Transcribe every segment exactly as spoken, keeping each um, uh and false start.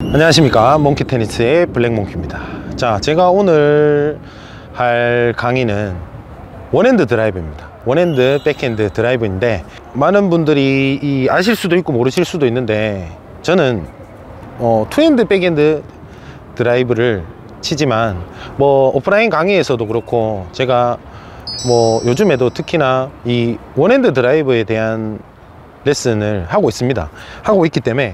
안녕하십니까, 몽키테니스의 블랙몽키입니다. 자, 제가 오늘 할 강의는 원핸드 드라이브입니다. 원핸드 백핸드 드라이브인데, 많은 분들이 이 아실 수도 있고 모르실 수도 있는데, 저는 어, 투핸드 백핸드 드라이브를 치지만, 뭐 오프라인 강의에서도 그렇고 제가 뭐 요즘에도 특히나 이 원핸드 드라이브에 대한 레슨을 하고 있습니다. 하고 있기 때문에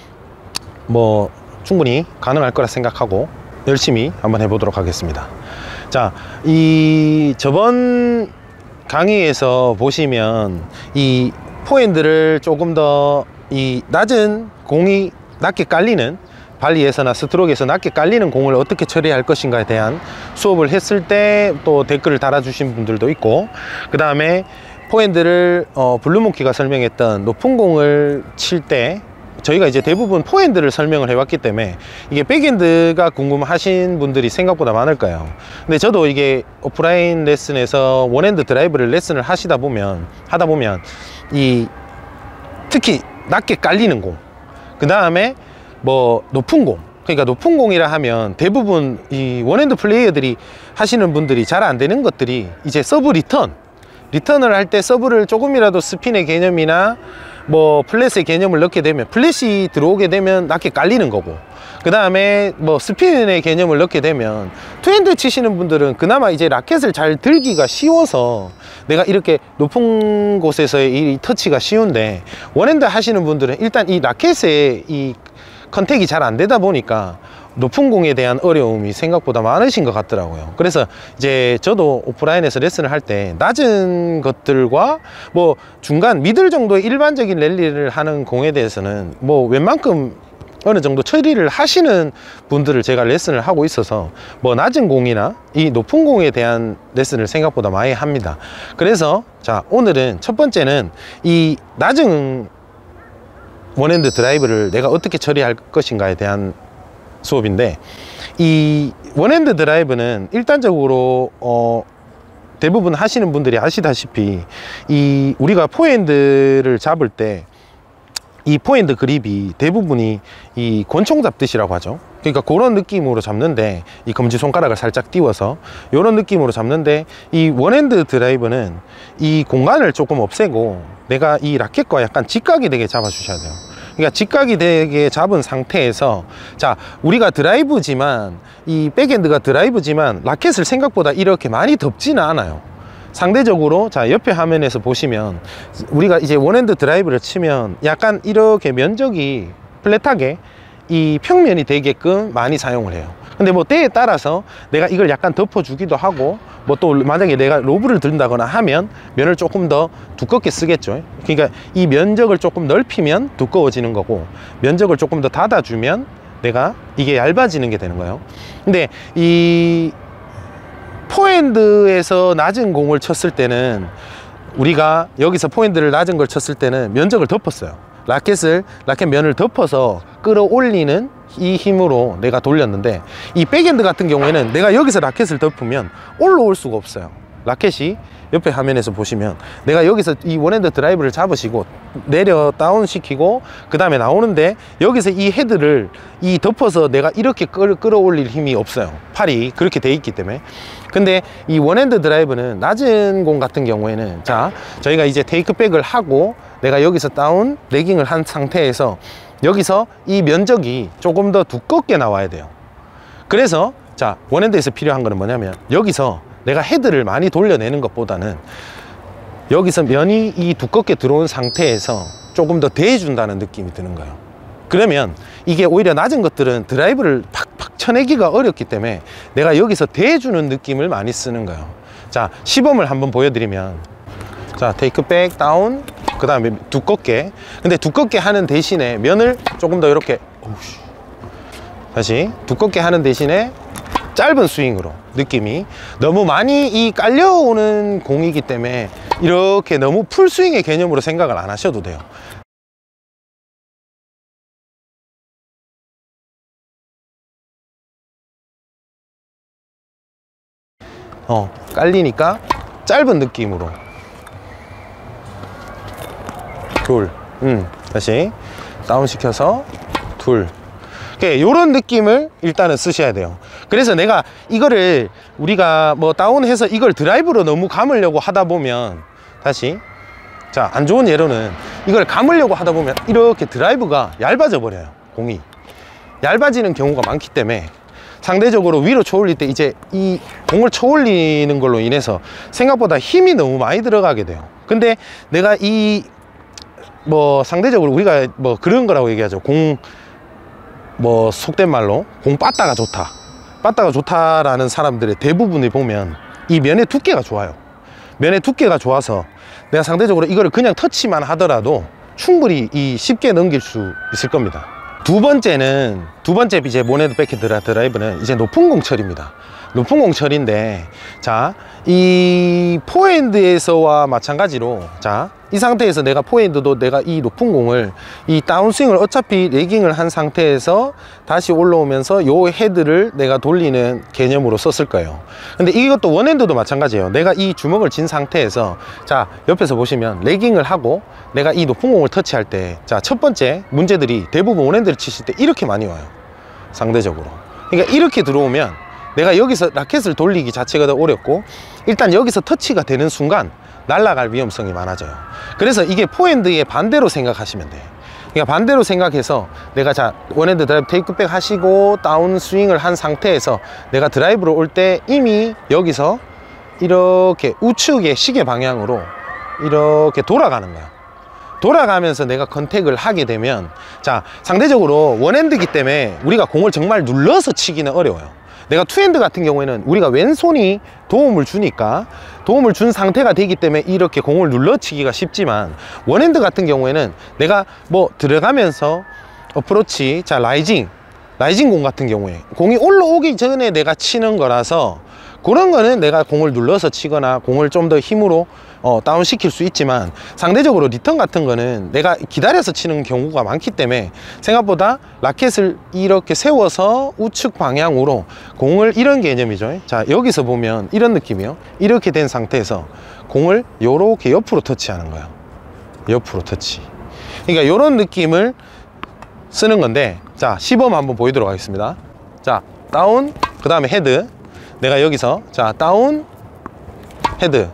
뭐 충분히 가능할 거라 생각하고 열심히 한번 해보도록 하겠습니다. 자, 이 저번 강의에서 보시면 이 포핸드를 조금 더 이 낮은 공이 낮게 깔리는, 발리에서나 스트로크에서 낮게 깔리는 공을 어떻게 처리할 것인가에 대한 수업을 했을 때 또 댓글을 달아주신 분들도 있고, 그 다음에 포핸드를 어, 블루몽키가 설명했던 높은 공을 칠 때 저희가 이제 대부분 포핸드를 설명을 해왔기 때문에 이게 백핸드가 궁금하신 분들이 생각보다 많을 거예요. 근데 저도 이게 오프라인 레슨에서 원핸드 드라이브를 레슨을 하시다 보면 하다 보면 이 특히 낮게 깔리는 공, 그 다음에 뭐 높은 공, 그러니까 높은 공이라 하면 대부분 이 원핸드 플레이어들이 하시는 분들이 잘 안 되는 것들이 이제 서브 리턴 리턴을 할 때 서브를 조금이라도 스핀의 개념이나 뭐 플랫의 개념을 넣게 되면, 플랫이 들어오게 되면 낮게 깔리는 거고, 그 다음에 뭐 스핀의 개념을 넣게 되면 투핸드 치시는 분들은 그나마 이제 라켓을 잘 들기가 쉬워서 내가 이렇게 높은 곳에서의 이 터치가 쉬운데, 원핸드 하시는 분들은 일단 이 라켓의 이 컨택이 잘 안 되다 보니까 높은 공에 대한 어려움이 생각보다 많으신 것 같더라고요. 그래서 이제 저도 오프라인에서 레슨을 할 때 낮은 것들과 뭐 중간 미들 정도의 일반적인 랠리를 하는 공에 대해서는 뭐 웬만큼 어느 정도 처리를 하시는 분들을 제가 레슨을 하고 있어서 뭐 낮은 공이나 이 높은 공에 대한 레슨을 생각보다 많이 합니다. 그래서 자, 오늘은 첫 번째는 이 낮은 원핸드 드라이브를 내가 어떻게 처리할 것인가에 대한 수업인데, 이 원핸드 드라이브는 일단적으로 어 대부분 하시는 분들이 아시다시피 이 우리가 포핸드를 잡을 때 이 포핸드 그립이 대부분이 이 권총 잡듯이라고 하죠. 그러니까 그런 느낌으로 잡는데, 이 검지손가락을 살짝 띄워서 이런 느낌으로 잡는데, 이 원핸드 드라이브는 이 공간을 조금 없애고 내가 이 라켓과 약간 직각이 되게 잡아 주셔야 돼요. 그러니까 직각이 되게 잡은 상태에서, 자, 우리가 드라이브지만 이 백핸드가 드라이브지만 라켓을 생각보다 이렇게 많이 덮지는 않아요. 상대적으로 자, 옆에 화면에서 보시면 우리가 이제 원핸드 드라이브를 치면 약간 이렇게 면적이 플랫하게 이 평면이 되게끔 많이 사용을 해요. 근데 뭐 때에 따라서 내가 이걸 약간 덮어 주기도 하고, 뭐 또 만약에 내가 로브를 든다거나 하면 면을 조금 더 두껍게 쓰겠죠. 그러니까 이 면적을 조금 넓히면 두꺼워지는 거고, 면적을 조금 더 닫아 주면 내가 이게 얇아지는 게 되는 거예요. 근데 이 포핸드에서 낮은 공을 쳤을 때는, 우리가 여기서 포핸드를 낮은 걸 쳤을 때는 면적을 덮었어요. 라켓을 라켓 면을 덮어서 끌어올리는 이 힘으로 내가 돌렸는데, 이 백핸드 같은 경우에는 내가 여기서 라켓을 덮으면 올라올 수가 없어요. 라켓이 옆에 화면에서 보시면 내가 여기서 이 원핸드 드라이브를 잡으시고 내려 다운 시키고 그 다음에 나오는데, 여기서 이 헤드를 이 덮어서 내가 이렇게 끌, 끌어올릴 힘이 없어요. 팔이 그렇게 돼 있기 때문에. 근데 이 원핸드 드라이브는 낮은 공 같은 경우에는, 자, 저희가 이제 테이크백을 하고 내가 여기서 다운 레깅을 한 상태에서 여기서 이 면적이 조금 더 두껍게 나와야 돼요. 그래서 자, 원핸드에서 필요한 거는 뭐냐면, 여기서 내가 헤드를 많이 돌려내는 것보다는 여기서 면이 이 두껍게 들어온 상태에서 조금 더 대해준다는 느낌이 드는 거예요. 그러면 이게 오히려 낮은 것들은 드라이브를 팍팍 쳐내기가 어렵기 때문에 내가 여기서 대해주는 느낌을 많이 쓰는 거예요. 자, 시범을 한번 보여드리면, 자, 테이크백 다운, 그 다음에 두껍게. 근데 두껍게 하는 대신에 면을 조금 더 이렇게, 오우씨. 다시 두껍게 하는 대신에 짧은 스윙으로, 느낌이 너무 많이 이 깔려오는 공이기 때문에 이렇게 너무 풀스윙의 개념으로 생각을 안 하셔도 돼요. 어 깔리니까 짧은 느낌으로 둘, 음 다시 다운 시켜서 둘. 그러니까 요런 느낌을 일단은 쓰셔야 돼요. 그래서 내가 이거를 우리가 뭐 다운해서 이걸 드라이브로 너무 감으려고 하다 보면, 다시 자, 안 좋은 예로는 이걸 감으려고 하다 보면 이렇게 드라이브가 얇아져 버려요. 공이 얇아지는 경우가 많기 때문에 상대적으로 위로 쳐올릴 때 이제 이 공을 쳐올리는 걸로 인해서 생각보다 힘이 너무 많이 들어가게 돼요. 근데 내가 이 뭐 상대적으로 우리가 뭐 그런 거라고 얘기하죠. 공 뭐 속된 말로 공 빠따가 좋다, 빠따가 좋다라는 사람들의 대부분을 보면 이 면의 두께가 좋아요. 면의 두께가 좋아서 내가 상대적으로 이거를 그냥 터치만 하더라도 충분히 이 쉽게 넘길 수 있을 겁니다. 두 번째는, 두 번째 이제 모네드 백핸드 드라이브는 이제 높은 공 처리입니다. 높은 공 처리인데, 자, 이 포핸드에서와 마찬가지로, 자, 이 상태에서 내가 포핸드도 내가 이 높은 공을, 이 다운스윙을 어차피 레깅을 한 상태에서 다시 올라오면서 요 헤드를 내가 돌리는 개념으로 썼을 거예요. 근데 이것도 원핸드도 마찬가지예요. 내가 이 주먹을 쥔 상태에서, 자, 옆에서 보시면 레깅을 하고 내가 이 높은 공을 터치할 때, 자, 첫 번째 문제들이 대부분 원핸드를 치실 때 이렇게 많이 와요. 상대적으로. 그러니까 이렇게 들어오면 내가 여기서 라켓을 돌리기 자체가 더 어렵고, 일단 여기서 터치가 되는 순간 날아갈 위험성이 많아져요. 그래서 이게 포핸드의 반대로 생각하시면 돼요. 그러니까 반대로 생각해서 내가, 자, 원핸드 드라이브 테이크백 하시고 다운 스윙을 한 상태에서 내가 드라이브로 올 때 이미 여기서 이렇게 우측의 시계 방향으로 이렇게 돌아가는 거야. 돌아가면서 내가 컨택을 하게 되면, 자, 상대적으로 원핸드이기 때문에 우리가 공을 정말 눌러서 치기는 어려워요. 내가 투핸드 같은 경우에는 우리가 왼손이 도움을 주니까, 도움을 준 상태가 되기 때문에 이렇게 공을 눌러치기가 쉽지만, 원핸드 같은 경우에는 내가 뭐 들어가면서 어프로치, 자, 라이징 라이징 공 같은 경우에 공이 올라오기 전에 내가 치는 거라서 그런 거는 내가 공을 눌러서 치거나 공을 좀 더 힘으로 어, 다운 시킬 수 있지만, 상대적으로 리턴 같은 거는 내가 기다려서 치는 경우가 많기 때문에 생각보다 라켓을 이렇게 세워서 우측 방향으로 공을, 이런 개념이죠. 자, 여기서 보면 이런 느낌이요. 이렇게 된 상태에서 공을 요렇게 옆으로 터치하는 거예요. 옆으로 터치. 그러니까 이런 느낌을 쓰는 건데, 자, 시범 한번 보이도록 하겠습니다. 자, 다운, 그 다음에 헤드. 내가 여기서, 자, 다운, 헤드.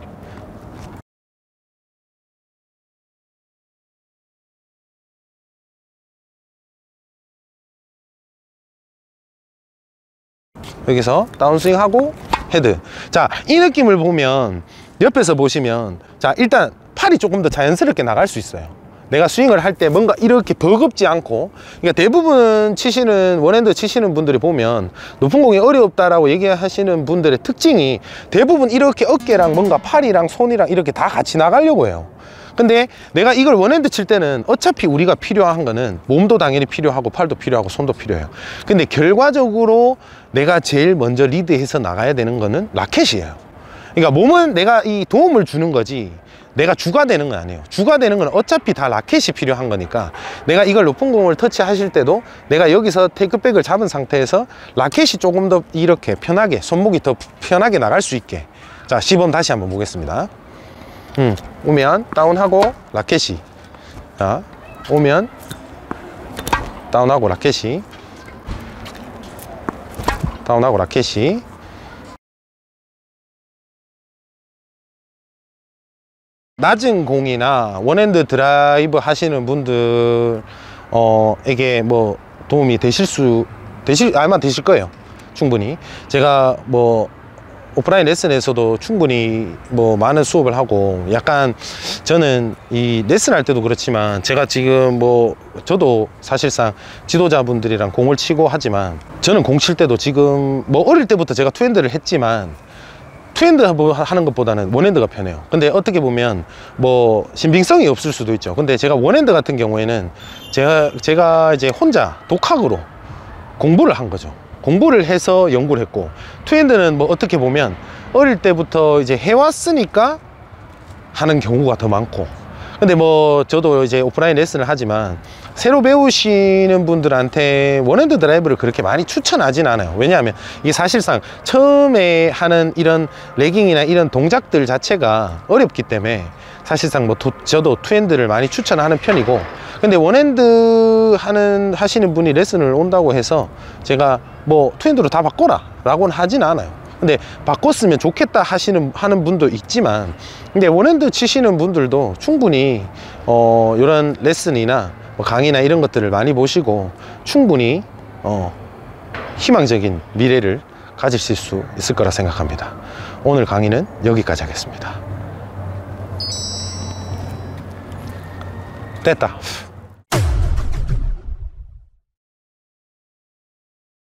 여기서 다운스윙 하고 헤드. 자, 이 느낌을 보면 옆에서 보시면, 자, 일단 팔이 조금 더 자연스럽게 나갈 수 있어요. 내가 스윙을 할 때 뭔가 이렇게 버겁지 않고. 그러니까 대부분 치시는, 원핸드 치시는 분들이 보면 높은 공이 어렵다라고 얘기하시는 분들의 특징이 대부분 이렇게 어깨랑 뭔가 팔이랑 손이랑 이렇게 다 같이 나가려고 해요. 근데 내가 이걸 원핸드 칠 때는 어차피 우리가 필요한 거는 몸도 당연히 필요하고 팔도 필요하고 손도 필요해요. 근데 결과적으로 내가 제일 먼저 리드해서 나가야 되는 거는 라켓이에요. 그러니까 몸은 내가 이 도움을 주는 거지 내가 주가 되는 건 아니에요. 주가 되는 건 어차피 다 라켓이 필요한 거니까, 내가 이걸 높은 공을 터치하실 때도 내가 여기서 테이크백을 잡은 상태에서 라켓이 조금 더 이렇게 편하게, 손목이 더 편하게 나갈 수 있게. 자, 시범 다시 한번 보겠습니다. 음, 오면 다운하고 라켓이, 자, 오면 다운하고 라켓이, 다운하고 라켓이. 낮은 공이나 원핸드 드라이브 하시는 분들 어, 에게 뭐 도움이 되실 수 되실 아마 되실 거예요. 충분히. 제가 뭐 오프라인 레슨에서도 충분히 뭐 많은 수업을 하고, 약간 저는 이 레슨 할 때도 그렇지만, 제가 지금 뭐 저도 사실상 지도자분들이랑 공을 치고 하지만, 저는 공 칠 때도 지금 뭐 어릴 때부터 제가 투핸드를 했지만 투핸드 하는 것보다는 원핸드가 편해요. 근데 어떻게 보면 뭐 신빙성이 없을 수도 있죠. 근데 제가 원핸드 같은 경우에는 제가 제가 이제 혼자 독학으로 공부를 한 거죠. 공부를 해서 연구를 했고, 투핸드는 뭐 어떻게 보면 어릴 때부터 이제 해왔으니까 하는 경우가 더 많고, 근데 뭐 저도 이제 오프라인 레슨을 하지만 새로 배우시는 분들한테 원핸드 드라이브를 그렇게 많이 추천하진 않아요. 왜냐하면 이게 사실상 처음에 하는 이런 레깅이나 이런 동작들 자체가 어렵기 때문에 사실상 뭐 도, 저도 투핸드를 많이 추천하는 편이고, 근데 원핸드 하는 하시는 분이 레슨을 온다고 해서 제가 뭐 투핸드로 다 바꿔라 라고는 하진 않아요. 근데 바꿨으면 좋겠다 하시는 하는 분도 있지만, 근데 원핸드 치시는 분들도 충분히 어 이런 레슨이나 뭐 강의나 이런 것들을 많이 보시고 충분히 어 희망적인 미래를 가지실 수 있을 거라 생각합니다. 오늘 강의는 여기까지 하겠습니다. 됐다.